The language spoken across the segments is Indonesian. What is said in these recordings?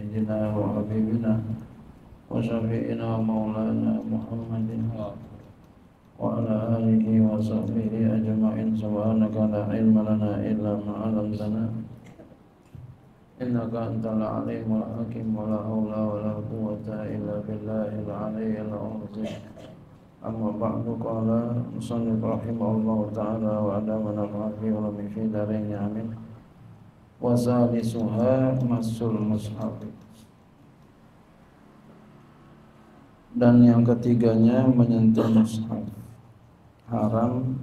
سيدنا وحبيبنا وشفيعنا ومولانا محمد وعلى آله وصحبه أجمعين. سبحانك لا علم لنا إلا ما علمتنا إنك أنت العليم الحكيم ولا حول ولا قوة إلا بالله العلي العظيم. أما بعد قال المصنف رحمه الله تعالى وأدامنا الله في علمه في دارين آمين. Wasalisuha masul mushaf. Dan yang ketiganya menyentuh mushaf haram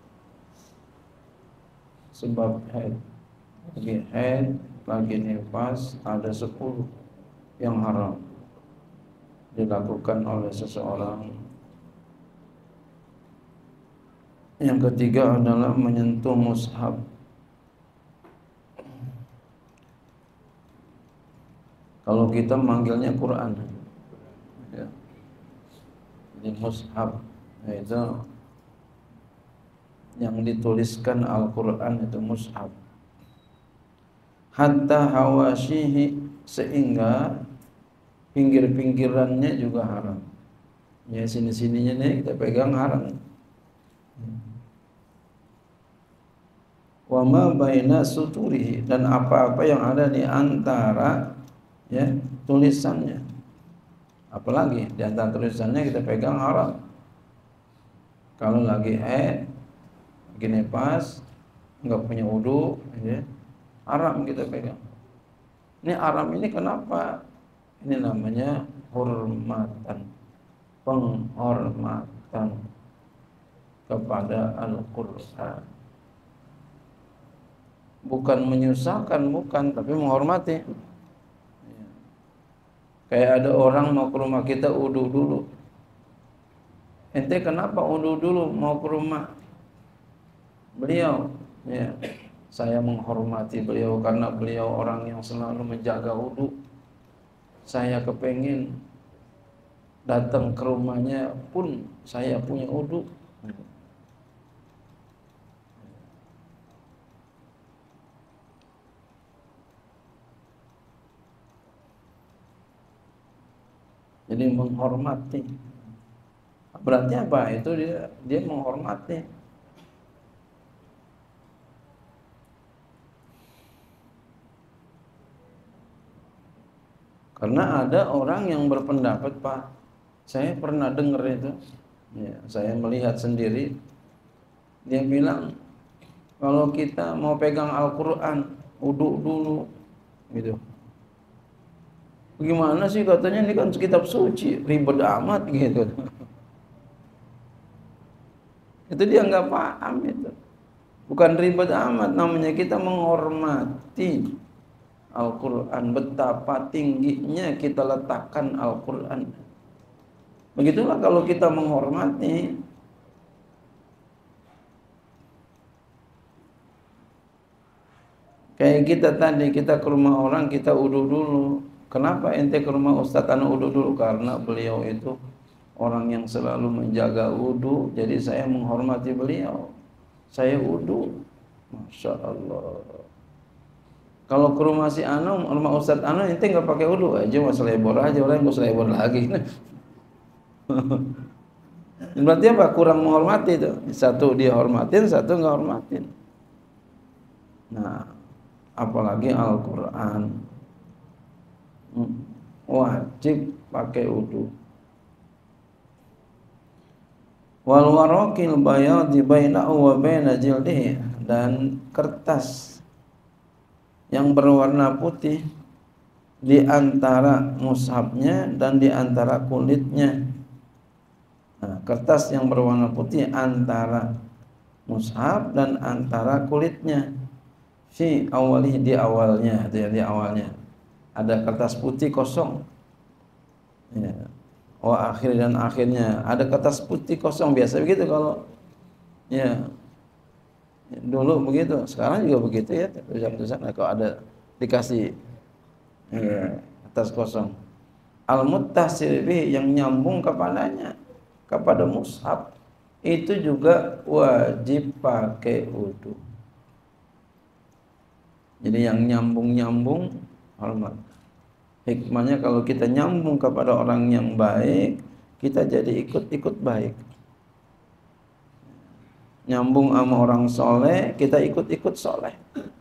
sebab haid. Lagi haid, lagi nifas, ada 10 yang haram dilakukan oleh seseorang. Yang ketiga adalah menyentuh mushaf. Kalau kita manggilnya Quran, ya. Ini mushaf, itu yang dituliskan Al-Quran itu mushaf. Hatta hawashihi, sehingga pinggir-pinggirannya juga haram. Ya sini-sininya nih kita pegang haram. Wa ma baina suturihi, dan apa-apa yang ada di antara ya tulisannya, apalagi di antara tulisannya kita pegang haram. Kalau lagi haid, lagi nifas, nggak punya wudu, ya, haram kita pegang. Ini haram ini kenapa? Ini namanya hormatan, penghormatan kepada Al-Quran. Bukan menyusahkan, bukan, tapi menghormati. Kayak ada orang mau ke rumah kita wudu dulu. Ente kenapa wudu dulu mau ke rumah beliau? Ya, saya menghormati beliau karena beliau orang yang selalu menjaga wudu. Saya kepengin datang ke rumahnya pun saya punya wudu. Jadi menghormati. Berarti apa? Itu dia menghormati. Karena ada orang yang berpendapat, Pak, saya pernah dengar itu, ya, saya melihat sendiri, dia bilang kalau kita mau pegang Al-Quran, wudu dulu, gitu. Gimana sih katanya, ini kan kitab suci, ribet amat gitu. Itu dia nggak paham itu. Bukan ribet amat, namanya kita menghormati Al-Quran. Betapa tingginya kita letakkan Al-Quran. Begitulah kalau kita menghormati. Kayak kita tadi, kita ke rumah orang, kita wudu dulu. Kenapa ente ke rumah Ustadz anu wudu dulu? Karena beliau itu orang yang selalu menjaga wudu, jadi saya menghormati beliau. Saya wudu, masya Allah. Kalau ke rumah si Anu, rumah Ustadz Anu, ente nggak pakai wudu aja, masuk lebor aja, orang nggak usah lebor lagi. Berarti apa? Kurang menghormati itu. Satu dia hormatin, satu nggak hormatin. Nah, apalagi Al-Quran. Wajib pakai wudu. Wal waraqil bayadi bainahu wa baina jildihi, dan kertas yang berwarna putih di antara mushafnya dan di antara kulitnya. Nah, kertas yang berwarna putih antara mushaf dan antara kulitnya. Fi awalih, di awalnya, di awalnya. Ada kertas putih kosong, ya. Akhir dan akhirnya ada kertas putih kosong. Biasa begitu kalau, ya, dulu begitu, sekarang juga begitu ya. Tulisan-tulisan kalau ada dikasih, ya, kertas kosong. Al-muttasil bih, yang nyambung kepadanya, kepada mushaf, itu juga wajib pakai wudu. Jadi yang nyambung-nyambung hormat. Hikmahnya kalau kita nyambung kepada orang yang baik, kita jadi ikut-ikut baik. Nyambung sama orang soleh, kita ikut-ikut soleh.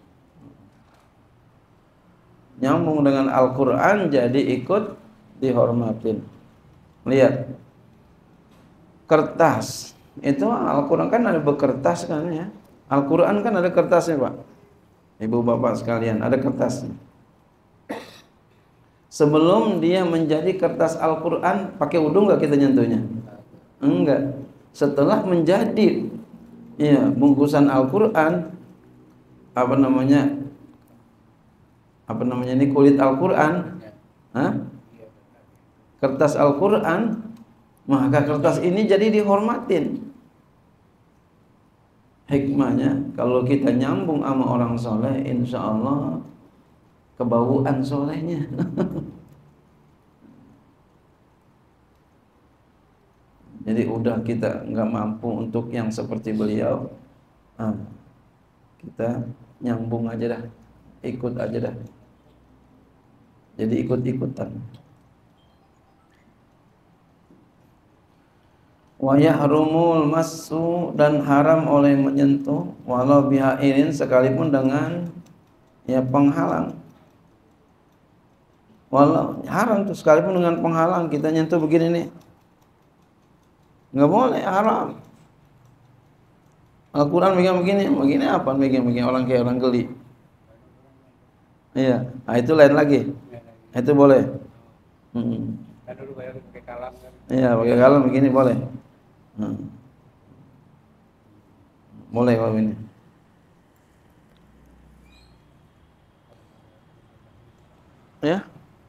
Nyambung dengan Al-Quran, jadi ikut dihormatin. Lihat, kertas itu Al-Quran kan ada bekertas kan ya. Al-Quran kan ada kertasnya Pak. Ibu bapak sekalian, ada kertasnya. Sebelum dia menjadi kertas Al-Quran, pakai wudu nggak kita nyentuhnya? Enggak. Setelah menjadi ya bungkusan Al-Quran, apa namanya ini, kulit Al-Quran, kertas Al-Quran, maka kertas ini jadi dihormatin. Hikmahnya kalau kita nyambung sama orang soleh, insya Allah kebauan solehnya. Jadi udah kita nggak mampu untuk yang seperti beliau, kita nyambung aja dah, ikut aja dah. Jadi ikut-ikutan. Wa yahrumul massu, dan haram oleh menyentuh, walau biha'irin, sekalipun dengan ya penghalang. Walau haram tuh sekalipun dengan penghalang, kita nyentuh begini nih, nggak boleh, haram. Al-Quran megang begini apa? Megang orang kayak orang geli. Iya, nah itu lain lagi. Itu boleh. Kan dulu bayar pakai kalam kan. Iya, pakai kalam begini boleh. Boleh kalau ini. Ya.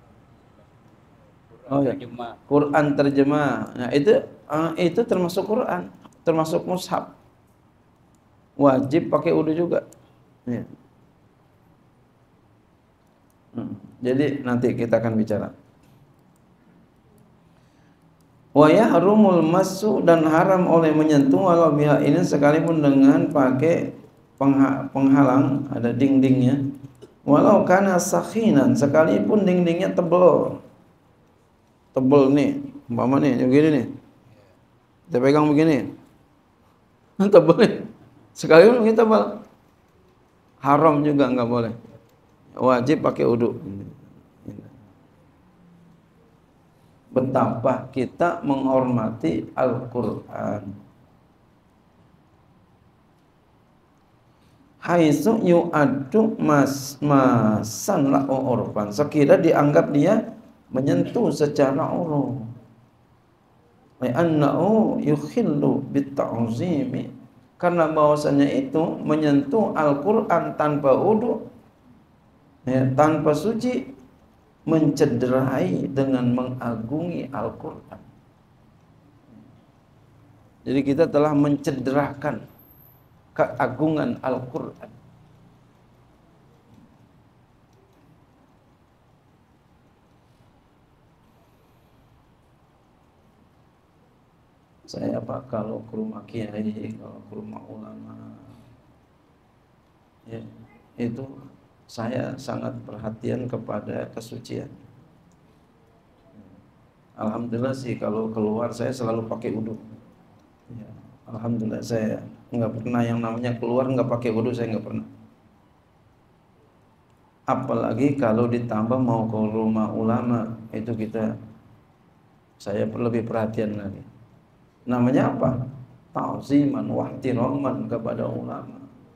Oh ya. Quran terjemah. Nah, itu termasuk Quran, termasuk mushaf. Wajib pakai wudu juga. Ya. Jadi nanti kita akan bicara. Wa yahrumul massu, dan haram oleh menyentuh, walau biha ini, sekalipun dengan pakai penghalang, ada dindingnya. Walau kana sakhinan, sekalipun dindingnya tebel nih, umpama nih begini nih, kita pegang begini, tebel nih, sekalipun begini tebal, haram juga, nggak boleh. Wajib pakai wudu. Betapa kita menghormati Al-Quran. Haitsu yu'addu masan lahu urfan, sekira dianggap dia menyentuh secara uruf. Li'annahu yukhillu bitta'zimi, karena bahwasanya itu menyentuh Al-Quran tanpa wudu, ya, tanpa suci, mencederai dengan mengagungi Al-Quran. Jadi kita telah mencederakan keagungan Al-Quran. Saya kalau ke rumah kiai, kalau ke rumah ulama, ya, itu saya sangat perhatian kepada kesucian. Alhamdulillah sih kalau keluar saya selalu pakai wudu. Ya, alhamdulillah saya nggak pernah yang namanya keluar nggak pakai wudu, saya nggak pernah. Apalagi kalau ditambah mau ke rumah ulama, itu saya lebih perhatian lagi. Namanya apa? Ta'ziman wa ihtiraman kepada ulama.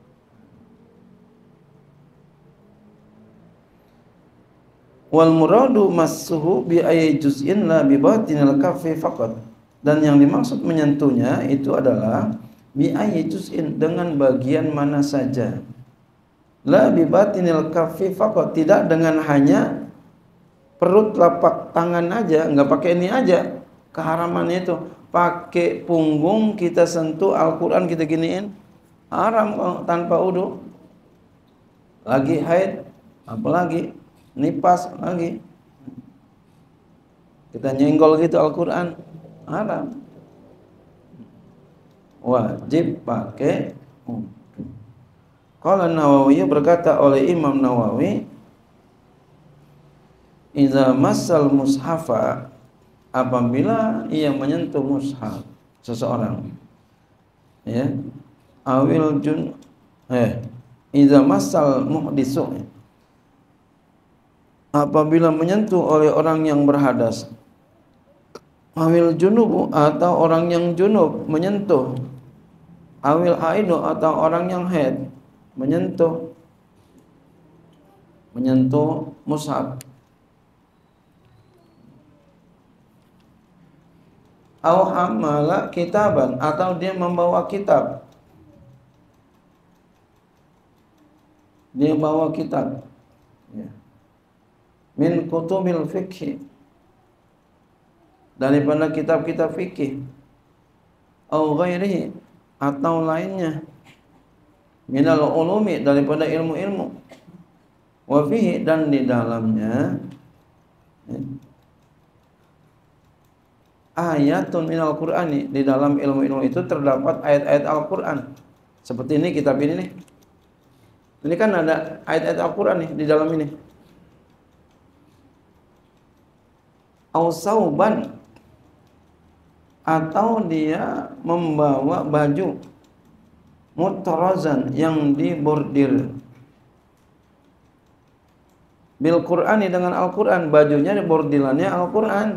Wal muradu massuhu bi ayyi juz'in la bi batinil kaffi faqat, dan yang dimaksud menyentuhnya itu adalah bi ayyi juz'in, dengan bagian mana saja. La bi batinil kaffi faqat, tidak dengan hanya perut telapak tangan aja, enggak pakai ini aja. Keharaman itu pakai punggung kita sentuh Al-Quran kita giniin, haram tanpa wudu. Lagi haid, apalagi nipas lagi, kita nyenggol gitu Al-Quran, haram. Wajib pakai wudu. Qala Nawawi, berkata oleh Imam Nawawi, Iza massal mushafa, apabila ia menyentuh mushaf seseorang, ya, awil jun iza massal muhdisu, apabila menyentuh oleh orang yang berhadas, awil junubu, atau orang yang junub menyentuh, awil haidu, atau orang yang haid menyentuh mushaf, au hamala kitaban, atau dia membawa kitab, ya, min kutubil fikhi, daripada kitab-kitab fikih, au ghairihi, atau lainnya, minal ulumi, daripada ilmu-ilmu, wa fihi, dan di dalamnya, ya, ayatun minal Qur'ani, di dalam ilmu-ilmu itu terdapat ayat-ayat Al-Qur'an. Seperti ini kitab ini nih. Ini kan ada ayat-ayat Al-Qur'an nih di dalam ini. Au sauban, atau dia membawa baju mutrazan, yang dibordir, bil Qur'ani, dengan Al-Qur'an, bajunya bordirannya Al-Qur'an.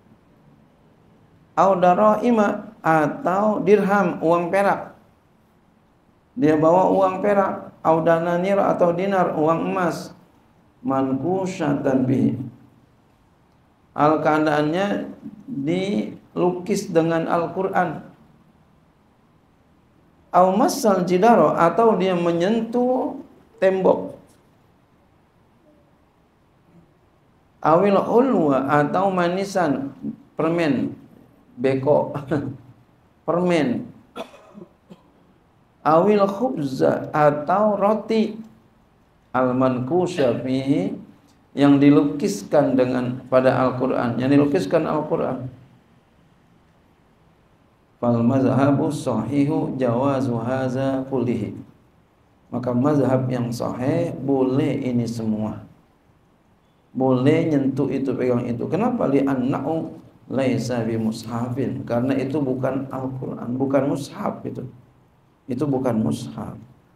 Au daraima, atau dirham, uang perak, dia bawa uang perak, au dananir, atau dinar, uang emas, mankusyatan bihi, keadaannya dilukis dengan Al-Qur'an. Au massal jidaro, atau dia menyentuh tembok, awil ulwa, atau manisan, permen, beko, permen, awil khubza, atau roti, al-mankusya fihi, yang dilukiskan dengan pada Al-Qur'an, yang dilukiskan Al-Qur'an. Fal mazhabu sahihu jawazu haza kullihi, maka mazhab yang sahih boleh ini semua, boleh nyentuh itu, pegang itu. Kenapa? Li annahu laisa bi mushafin, karena itu bukan Al-Qur'an, bukan mushaf, itu bukan mushaf.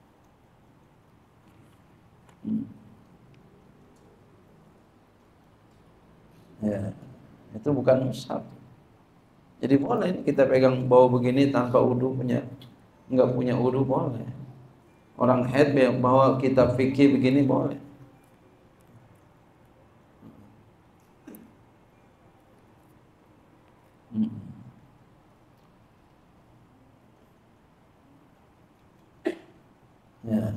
Ya, itu bukan mushaf. Jadi boleh kita pegang bawa begini tanpa wudu, enggak punya wudu boleh. Orang haid bawa kitab fikih begini boleh. Ya.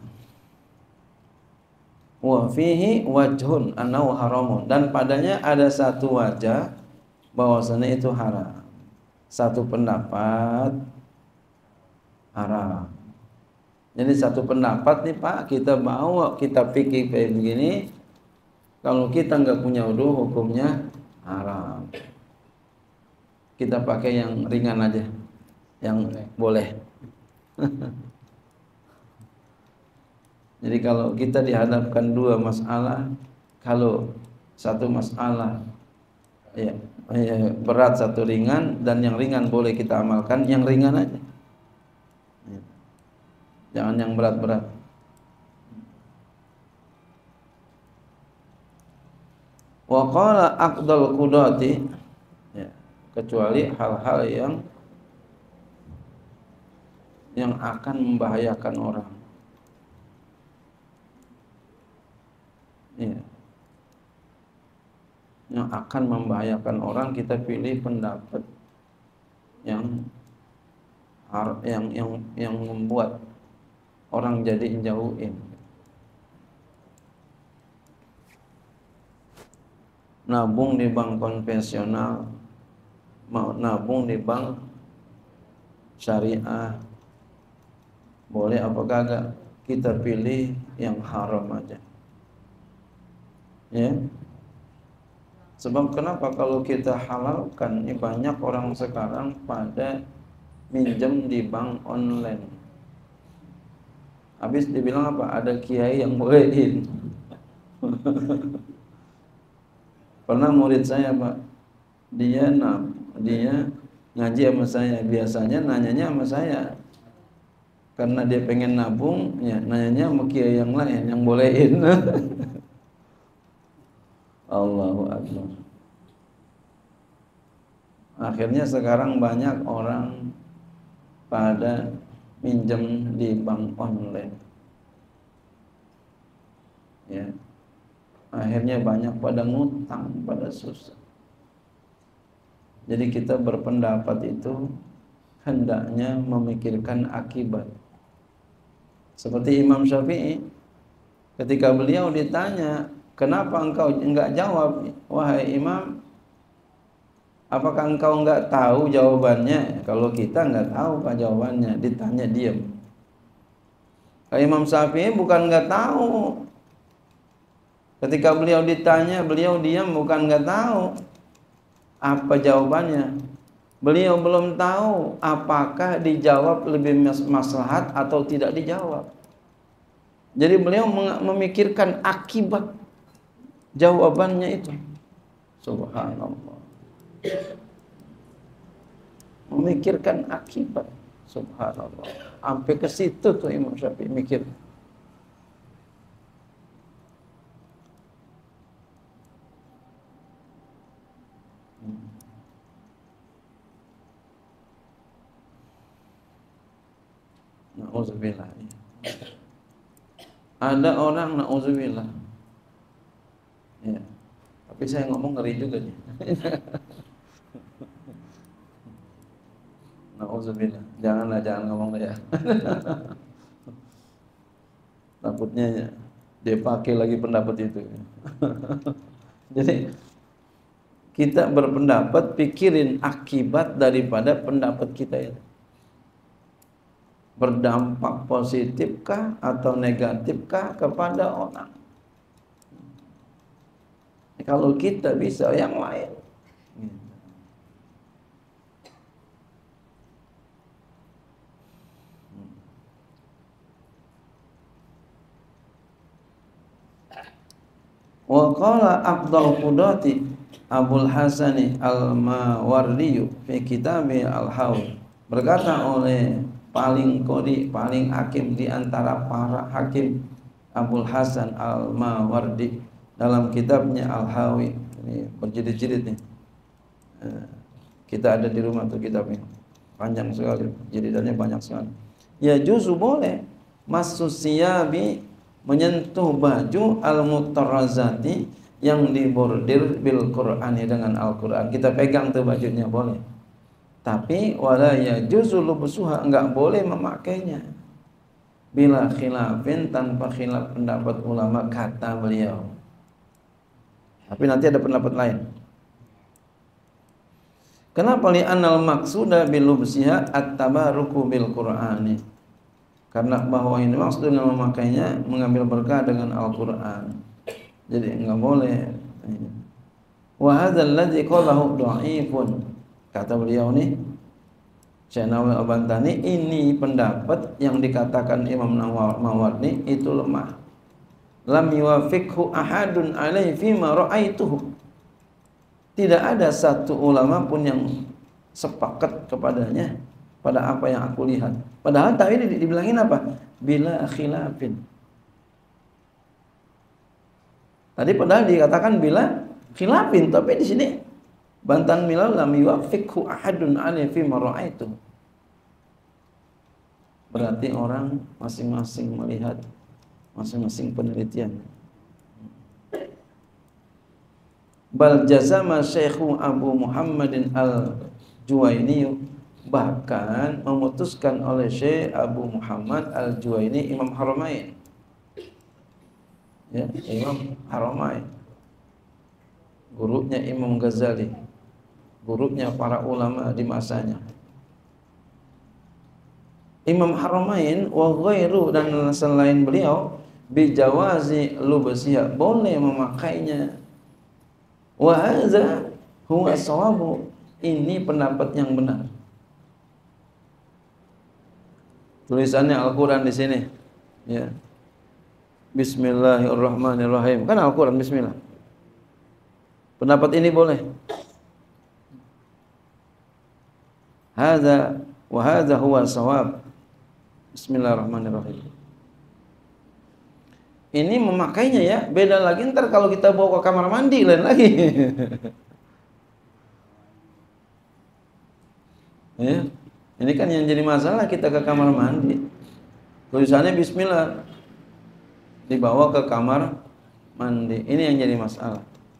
Wa fihi wajhun annahu haramun, dan padanya ada satu wajah bahwasanya itu haram. Satu pendapat haram. Jadi satu pendapat nih Pak, kita bawa kitab fikih kayak begini, kalau kita nggak punya wudu hukumnya haram. Kita pakai yang ringan aja, yang boleh. Jadi kalau kita dihadapkan dua masalah, kalau satu masalah ya, berat, satu ringan, dan yang ringan boleh kita amalkan, yang ringan aja, jangan yang berat-berat. Wa qala aqdal qudati, ya, kecuali hal-hal yang akan membahayakan orang. Ya, yang akan membahayakan orang, kita pilih pendapat yang membuat orang jadi jauhin. Nabung di bank konvensional, mau nabung di bank syariah, boleh apa kagak? Kita pilih yang haram aja. Ya. Sebab kenapa? Kalau kita halalkan, ini banyak orang sekarang pada minjem di bank online. Habis dibilang apa? Ada kiai yang bolehin. Pernah murid saya Pak, dia ngaji sama saya, biasanya nanyanya sama saya. Karena dia pengen nabung, ya nanyanya sama kiai yang lain yang bolehin. Allahu Akbar. Akhirnya sekarang banyak orang pada minjem di bank online. Ya. Akhirnya banyak pada ngutang, pada susah. Jadi kita berpendapat itu hendaknya memikirkan akibat. Seperti Imam Syafi'i, ketika beliau ditanya, kenapa engkau enggak jawab, wahai Imam? Apakah engkau enggak tahu jawabannya? Kalau kita enggak tahu Pak jawabannya, ditanya diam. Kalau Imam Syafi'i bukan enggak tahu. Ketika beliau ditanya, beliau diam, bukan enggak tahu apa jawabannya. Beliau belum tahu apakah dijawab lebih maslahat atau tidak dijawab. Jadi beliau memikirkan akibat jawabannya itu. Subhanallah. Memikirkan akibat. Subhanallah. Sampai ke situ tuh Imam Syafi'i mikir. Na'udzubillah. Ada orang na'udzubillah. Ya. Tapi saya ngomong ngeri juga nih. Na'udzubillah. Jangan ngomong ya. Takutnya ya, dia pakai lagi pendapat itu. Jadi kita berpendapat, pikirin akibat daripada pendapat kita itu. Berdampak positifkah atau negatifkah kepada orang. Kalau kita bisa yang lain. Wa qala Abdul Qudati Abul Hasani Al-Mawardi fi kitabih Al-Hawl, berkata oleh paling kodi, paling hakim di antara para hakim, Abul Hasan Al-Mawardi, dalam kitabnya Al-Hawi. Ini berjilid-jilid nih. Kita ada di rumah tuh kitabnya. Panjang sekali, jilidannya banyak sekali. Ya juzu boleh masusiyabi, menyentuh baju al-mutarrazati, yang dibordir bil Qur'ani, dengan Al-Qur'an. Kita pegang tuh bajunya boleh. Tapi wala yajuzu lubsuha, enggak boleh memakainya bila khilafin, tanpa khilaf pendapat ulama, kata beliau. Tapi nanti ada pendapat lain. Kenapa? Li'annal maqsuda bil lubsiha at-tabaruku bil Qur'ani. Karena bahwa ini maksud dengan memakainya mengambil berkah dengan Al-Qur'an. Jadi enggak boleh. Wa hadzal ladzi qalahu dha'ifun. Kata beliau nih, Syekh Nawawi Al-Bantani, ini pendapat yang dikatakan Imam Mawardi itu lemah. Lam yuwafiqhu ahadun alaihi fima ra'aituhu. Tidak ada satu ulama pun yang sepakat kepadanya pada apa yang aku lihat. Padahal tadi dibilangin apa? Bila khilafin. Tadi padahal dikatakan bila khilafin, tapi di sini bantan milal lam yuwafiqhu ahadun alaihi fima ra'aituhu. Berarti orang masing-masing melihat, masing-masing penelitian. Bal jazama Syekhu Abu Muhammadin Al-Juwaini, bahkan memutuskan oleh Syekh Abu Muhammad Al-Juwaini, Imam Haramain. Ya, Imam Haramain. Gurunya Imam Ghazali, gurunya para ulama di masanya. Imam Haramain wa ghairu, dan selain beliau, bijawazi lubsiha, boleh memakainya. Wa hadza huwa shawabu, ini pendapat yang benar. Tulisannya Al-Qur'an di sini. Ya. Bismillahirrahmanirrahim. Kan Al-Qur'an bismillah. Pendapat ini boleh. Hadza wa hadza huwa shawab. Bismillahirrahmanirrahim. Ini memakainya ya, beda lagi ntar kalau kita bawa ke kamar mandi lain lagi. Ya, ini kan yang jadi masalah kita ke kamar mandi. Tulisannya bismillah. Dibawa ke kamar mandi. Ini yang jadi masalah.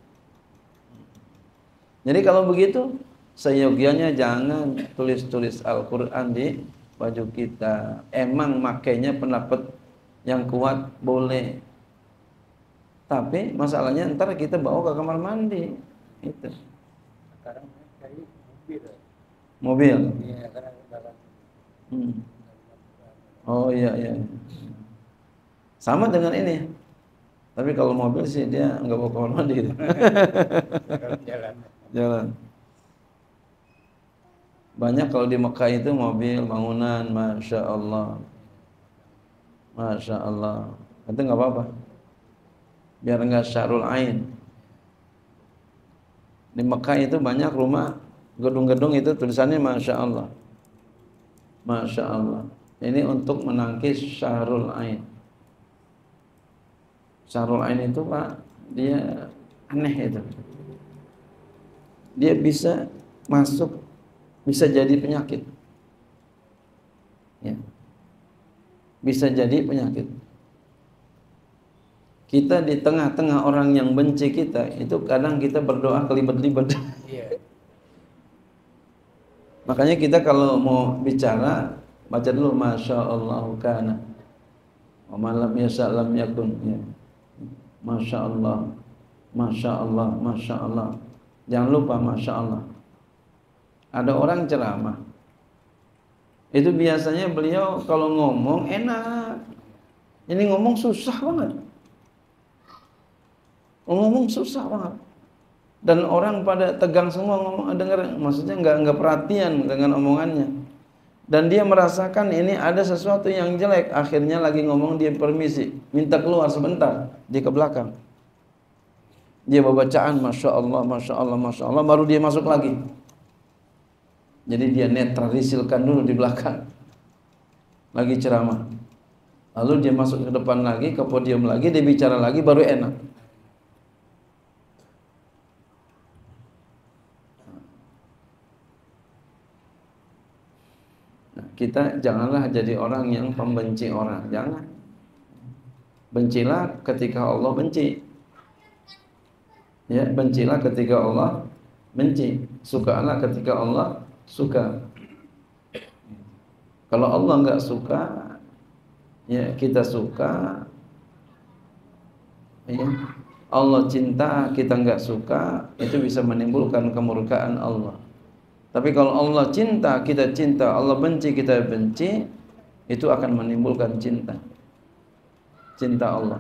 Jadi kalau begitu, seyogianya jangan tulis-tulis Al-Quran di baju kita. Emang makainya pendapat yang kuat boleh. Tapi masalahnya ntar kita bawa ke kamar mandi. Itu. Sekarang cari mobil. Mobil. Iya, karena dalam. Oh iya iya. Sama dengan ini. Tapi kalau mobil sih dia nggak bawa kamar mandi. Jalan. Jalan. Banyak kalau di Mekah itu mobil, bangunan, masya Allah, masya Allah. Itu nggak apa-apa. Biar nggak syarul ain. Di Mekah itu banyak rumah, gedung-gedung itu tulisannya masya Allah, masya Allah. Ini untuk menangkis syarul ain. Syarul ain itu Pak, dia aneh itu. Dia bisa masuk, bisa jadi penyakit. Ya. Bisa jadi penyakit. Kita di tengah-tengah orang yang benci kita, itu kadang kita berdoa kelibet-libet. Iya. Makanya kita kalau mau bicara, baca dulu Masya Allah kana. Wa malam yasha lam yakun. Ya. Masya Allah, Masya Allah, Masya Allah. Jangan lupa Masya Allah. Ada orang ceramah, itu biasanya beliau kalau ngomong enak. Ini ngomong susah banget. Ngomong susah banget. Dan orang pada tegang semua ngomong, dengar, maksudnya nggak perhatian dengan omongannya. Dan dia merasakan ini ada sesuatu yang jelek. Akhirnya lagi ngomong dia permisi, minta keluar sebentar, dia ke belakang. Dia bacaan Masya Allah, Masya Allah, Masya Allah, baru dia masuk lagi. Jadi dia netralisilkan dulu di belakang. Lagi ceramah. Lalu dia masuk ke depan lagi, ke podium lagi, dia bicara lagi, baru enak. Nah, kita janganlah jadi orang yang pembenci orang. Jangan. Bencilah ketika Allah benci. Ya, bencilah ketika Allah benci, sukalah ketika Allah suka. Kalau Allah enggak suka, ya kita suka. Ya, Allah cinta, kita enggak suka, itu bisa menimbulkan kemurkaan Allah. Tapi kalau Allah cinta, kita cinta, Allah benci, kita benci, itu akan menimbulkan cinta. Cinta Allah.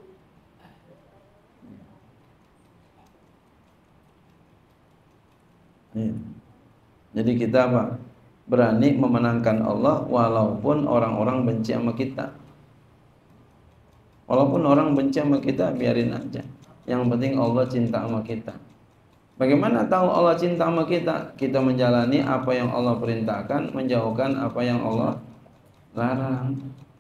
Ya. Jadi kita apa? Berani memenangkan Allah walaupun orang-orang benci sama kita. Walaupun orang benci sama kita, biarin aja. Yang penting Allah cinta sama kita. Bagaimana tahu Allah cinta sama kita? Kita menjalani apa yang Allah perintahkan, menjauhkan apa yang Allah larang.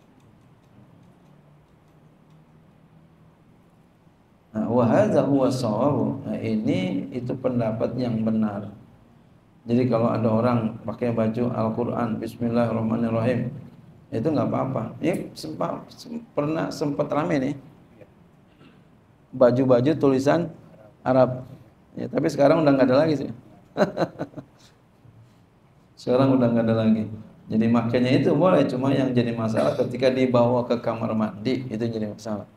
Nah, wa hadza huwa shawab. Nah, ini itu pendapat yang benar. Jadi kalau ada orang pakai baju Al-Quran, Bismillahirrahmanirrahim, itu nggak apa-apa. Ini sempat rame nih, baju-baju tulisan Arab. Ya, tapi sekarang udah nggak ada lagi sih. Sekarang udah nggak ada lagi. Jadi makanya itu boleh, cuma yang jadi masalah ketika dibawa ke kamar mandi itu jadi masalah.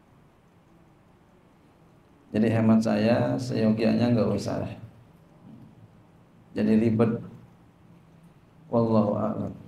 Jadi hemat saya, seyogianya nggak usah. Jadi ribet. Wallahu a'lam.